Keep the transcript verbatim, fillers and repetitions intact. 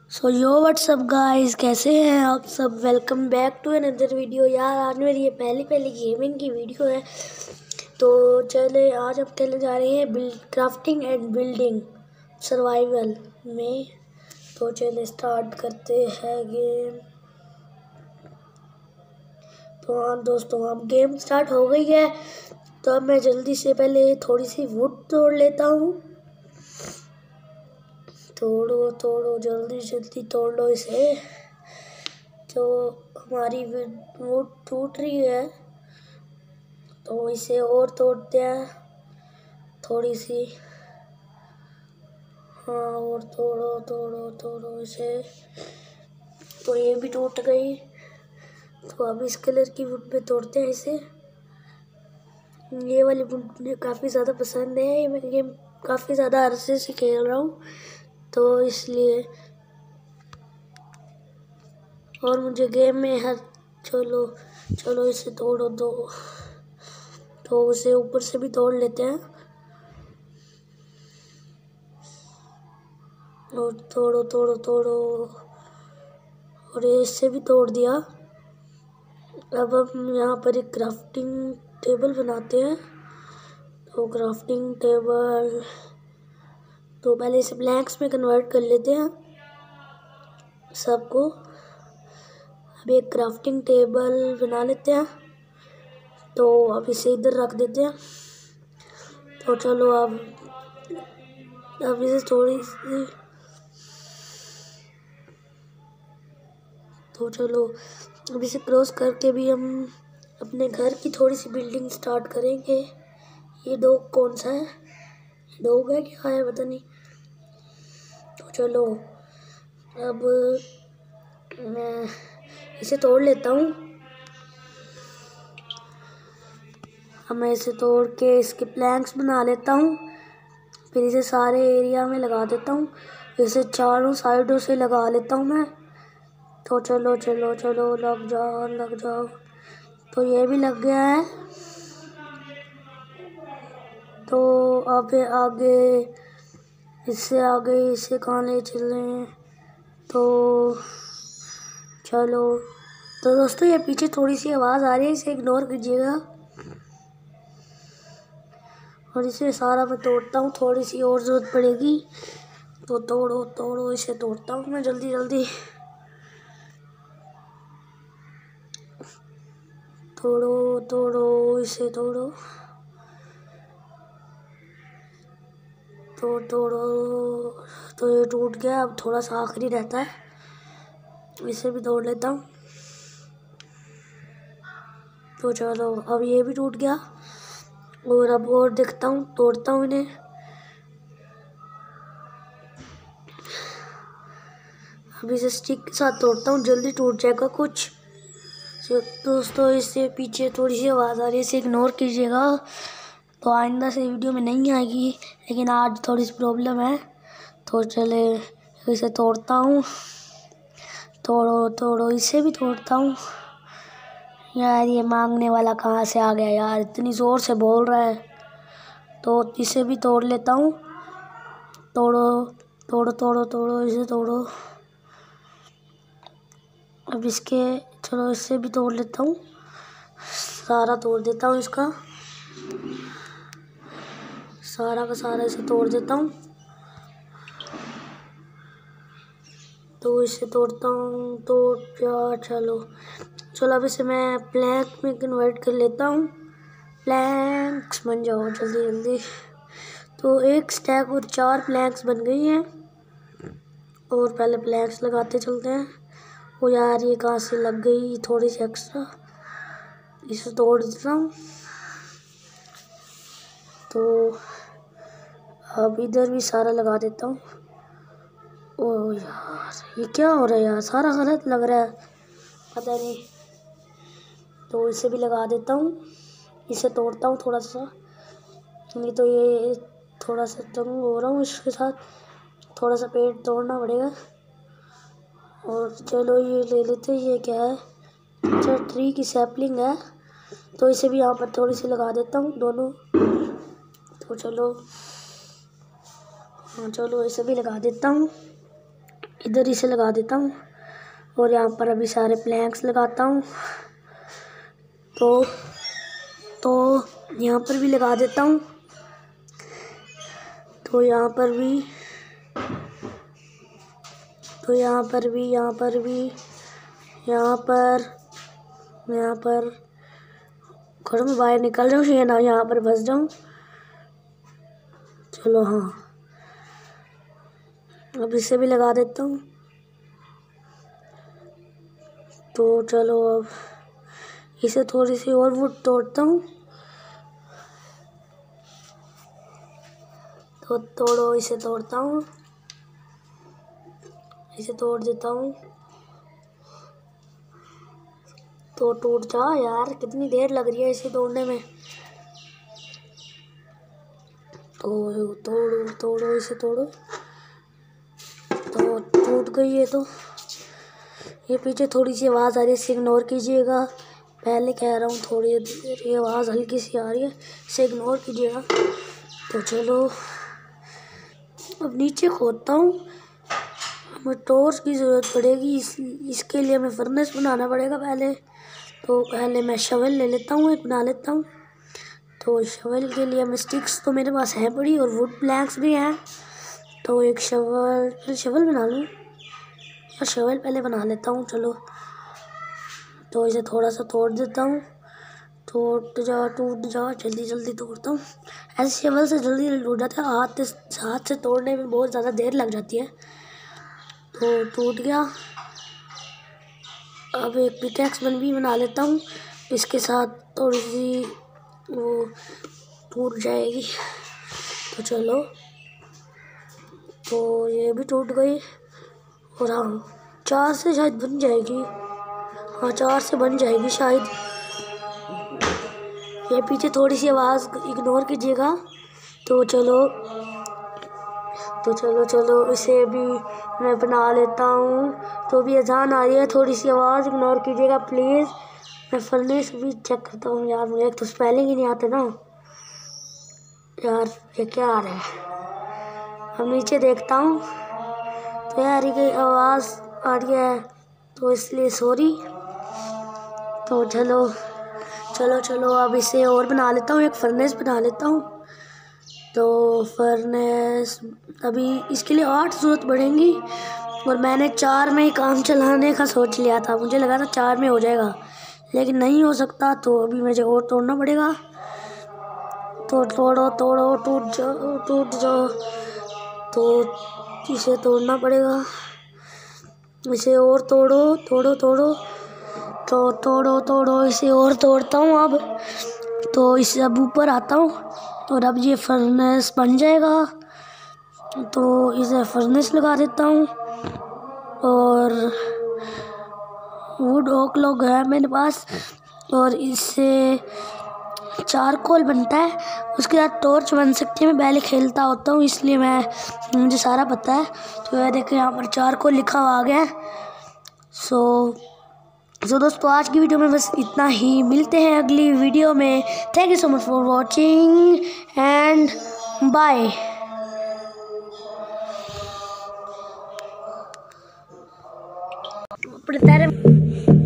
सो यो WhatsApp guys, कैसे हैं आप सब। Welcome back to another video. यार आज मेरी ये पहली पहली गेमिंग की वीडियो है, तो चले आज हम खेलने जा रहे हैं build crafting and building survival में। तो चले स्टार्ट करते हैं गेम। तो हाँ दोस्तों, अब गेम स्टार्ट हो गई है। तो अब मैं जल्दी से पहले थोड़ी सी वुड तोड़ लेता हूँ। तोड़ो तोड़ो जल्दी जल्दी तोड़ लो इसे। तो हमारी वुड टूट रही है, तो इसे और तोड़ते हैं थोड़ी सी। हाँ, और तोड़ो तोड़ो तोड़ो इसे। तो ये भी टूट गई। तो अब इस कलर की वुड पे तोड़ते हैं इसे। ये वाली वुड मुझे काफ़ी ज़्यादा पसंद है। ये मैं गेम काफ़ी ज़्यादा अरसे से खेल रहा हूँ, तो इसलिए। और मुझे गेम में हर चलो चलो इसे तोड़ो दो। तो उसे ऊपर से भी तोड़ लेते हैं। और तोड़ो तोड़ो तोड़ो और ये इससे भी तोड़ दिया। अब हम यहाँ पर एक क्राफ्टिंग टेबल बनाते हैं। तो क्राफ्टिंग टेबल, तो पहले इसे ब्लैंक्स में कन्वर्ट कर लेते हैं सबको। अब एक क्राफ्टिंग टेबल बना लेते हैं। तो अब इसे इधर रख देते हैं। तो चलो अब अब इसे थोड़ी सी तो चलो अब इसे क्रॉस करके भी हम अपने घर की थोड़ी सी बिल्डिंग स्टार्ट करेंगे। ये डॉग कौन सा है? डॉग है क्या है, पता नहीं। तो चलो अब मैं इसे तोड़ लेता हूँ। अब मैं इसे तोड़ के इसके प्लैंक्स बना लेता हूँ। फिर इसे सारे एरिया में लगा देता हूँ। इसे चारों साइडों से लगा लेता हूँ मैं। तो चलो चलो चलो लग जाओ लग जाओ। तो ये भी लग गया है। तो अब आगे इससे आगे इसे कहाँ ले चलें। तो चलो। तो दोस्तों, ये पीछे थोड़ी सी आवाज़ आ रही है, इसे इग्नोर कीजिएगा। और इसे सारा मैं तोड़ता हूँ, थोड़ी सी और ज़रूरत पड़ेगी। तो तोड़ो तोड़ो इसे तोड़ता हूँ मैं जल्दी जल्दी। तोड़ो तोड़ो इसे तोड़ो तो तोड़ो। तो ये टूट गया। अब थोड़ा सा आखिरी रहता है, इसे भी तोड़ लेता हूँ। तो चलो अब ये भी टूट गया। और अब और देखता हूँ, तोड़ता हूँ इन्हें। अब इसे स्टिक के साथ तोड़ता हूँ, जल्दी टूट जाएगा कुछ। तो दोस्तों, इससे पीछे थोड़ी सी आवाज़ आ रही है, इसे इग्नोर कीजिएगा। तो आइंदा से वीडियो में नहीं आएगी, लेकिन आज थोड़ी सी प्रॉब्लम है। तो चले इसे तोड़ता हूँ। तोड़ो तोड़ो इसे भी तोड़ता हूँ। यार ये मांगने वाला कहाँ से आ गया यार, इतनी ज़ोर से बोल रहा है। तो इसे भी तोड़ लेता हूँ। तोड़ो तोड़ो तोड़ो तोड़ो इसे तोड़ो। अब इसके चलो इससे भी तोड़ लेता हूँ, सारा तोड़ देता हूँ इसका। सारा का सारा इसे तोड़ देता हूँ। तो इसे तोड़ता हूँ तो क्या चलो चलो अब इसे मैं प्लैंक में कन्वर्ट कर लेता हूँ। प्लैंक्स बन जाओ जल्दी जल्दी। तो एक स्टैक और चार प्लैंक्स बन गई हैं। और पहले प्लैंक्स लगाते चलते हैं। ओ यार, ये कहाँ से लग गई थोड़ी सी एक्स्ट्रा, इसे तोड़ देता हूँ। तो अब इधर भी सारा लगा देता हूँ। ओ यार, ये क्या हो रहा है यार, सारा गलत लग रहा है, पता नहीं। तो इसे भी लगा देता हूँ, इसे तोड़ता हूँ थोड़ा सा। नहीं तो ये थोड़ा सा तंग हो रहा हूँ इसके साथ, थोड़ा सा पेड़ तोड़ना पड़ेगा। और चलो ये ले लेते हैं। ये क्या है? अच्छा, ट्री की सैपलिंग है। तो इसे भी यहाँ पर थोड़ी सी लगा देता हूँ दोनों। तो चलो हाँ चलो इसे भी लगा देता हूँ। इधर इसे लगा देता हूँ और यहाँ पर अभी सारे प्लैंक्स लगाता हूँ। तो तो यहाँ पर भी लगा देता हूँ। तो यहाँ पर भी तो यहाँ पर भी यहाँ पर भी यहाँ पर यहाँ पर घरों में बाहर निकल जाऊँ या ना यहाँ पर फंस जाऊँ। चलो हाँ, अब इसे भी लगा देता हूँ। तो चलो अब इसे थोड़ी सी और वुड तोड़ता हूँ। तो तोड़ो, इसे तोड़ता हूँ, इसे तोड़ देता हूँ। तो टूट जा यार, कितनी देर लग रही है इसे तोड़ने में। तो तोड़ो तोड़ो इसे तोड़ो। तो टूट गई है। तो ये पीछे थोड़ी सी आवाज़ आ रही है, इसे इग्नोर कीजिएगा। पहले कह रहा हूँ थोड़ी देर ये आवाज़ हल्की सी आ रही है, इसे इग्नोर कीजिएगा। तो चलो अब नीचे खोदता हूँ। हमें टॉर्च की ज़रूरत पड़ेगी, इस इसके लिए हमें फर्नेस बनाना पड़ेगा पहले। तो पहले मैं शवल ले लेता हूँ, एक बना लेता हूँ। तो शवल के लिए हमें स्टिक्स तो मेरे पास है बड़ी और वुड प्लैंक्स भी हैं। तो एक शवल पहले शवल बना लूँ या शवल पहले बना लेता हूँ। चलो तो इसे थोड़ा सा तोड़ देता हूँ। टूट जा टूट जा, जल्दी जल्दी तोड़ता हूँ। ऐसे शवल से जल्दी जल्दी टूट जाता है, हाथ से हाथ से तोड़ने में बहुत ज़्यादा देर लग जाती है। तो टूट गया। अब एक पिकैक्स बन भी बना लेता हूँ, इसके साथ थोड़ी सी वो टूट जाएगी। तो चलो तो ये भी टूट गई और हाँ चार से शायद बन जाएगी। हाँ चार से बन जाएगी शायद। ये पीछे थोड़ी सी आवाज़ इग्नोर कीजिएगा। तो चलो तो चलो चलो इसे भी मैं बना लेता हूँ। तो भी अजान आ रही है, थोड़ी सी आवाज़ इग्नोर कीजिएगा प्लीज़। मैं फर्नेस भी चेक करता हूँ यार, मुझे एक तो स्पेलिंग ही नहीं आते ना यार। ये क्या आ रहा है, अब नीचे देखता हूँ। तो यार ये आवाज़ आ रही है तो इसलिए सॉरी। तो चलो चलो चलो अब इसे और बना लेता हूँ, एक फर्नेस बना लेता हूँ। तो फर्नेस अभी इसके लिए आठ ज़रूरत पड़ेंगी और मैंने चार में ही काम चलाने का सोच लिया था। मुझे लगा था चार में हो जाएगा, लेकिन नहीं हो सकता। तो अभी मुझे और तोड़ना पड़ेगा। तो तोड़ो तोड़ो टूट जाओ टूट जाओ। तो इसे तोड़ना पड़ेगा, इसे और तोड़ो तोड़ो तोड़ो। तो तोड़ो तोड़ो इसे और तोड़ता हूँ अब। तो इसे अब ऊपर आता हूँ और अब ये फर्नेस बन जाएगा। तो इसे फर्नेस लगा देता हूँ और वुड ओक लॉग है मेरे पास और इससे चारकोल बनता है, उसके बाद टॉर्च बन सकती है। मैं पहले खेलता होता हूँ इसलिए मैं मुझे सारा पता है। तो यार देखो यहाँ पर चारकोल लिखा हुआ आ गया है। सो सो दोस्तों आज की वीडियो में बस इतना ही, मिलते हैं अगली वीडियो में। Thank you so much for watching and bye. अपने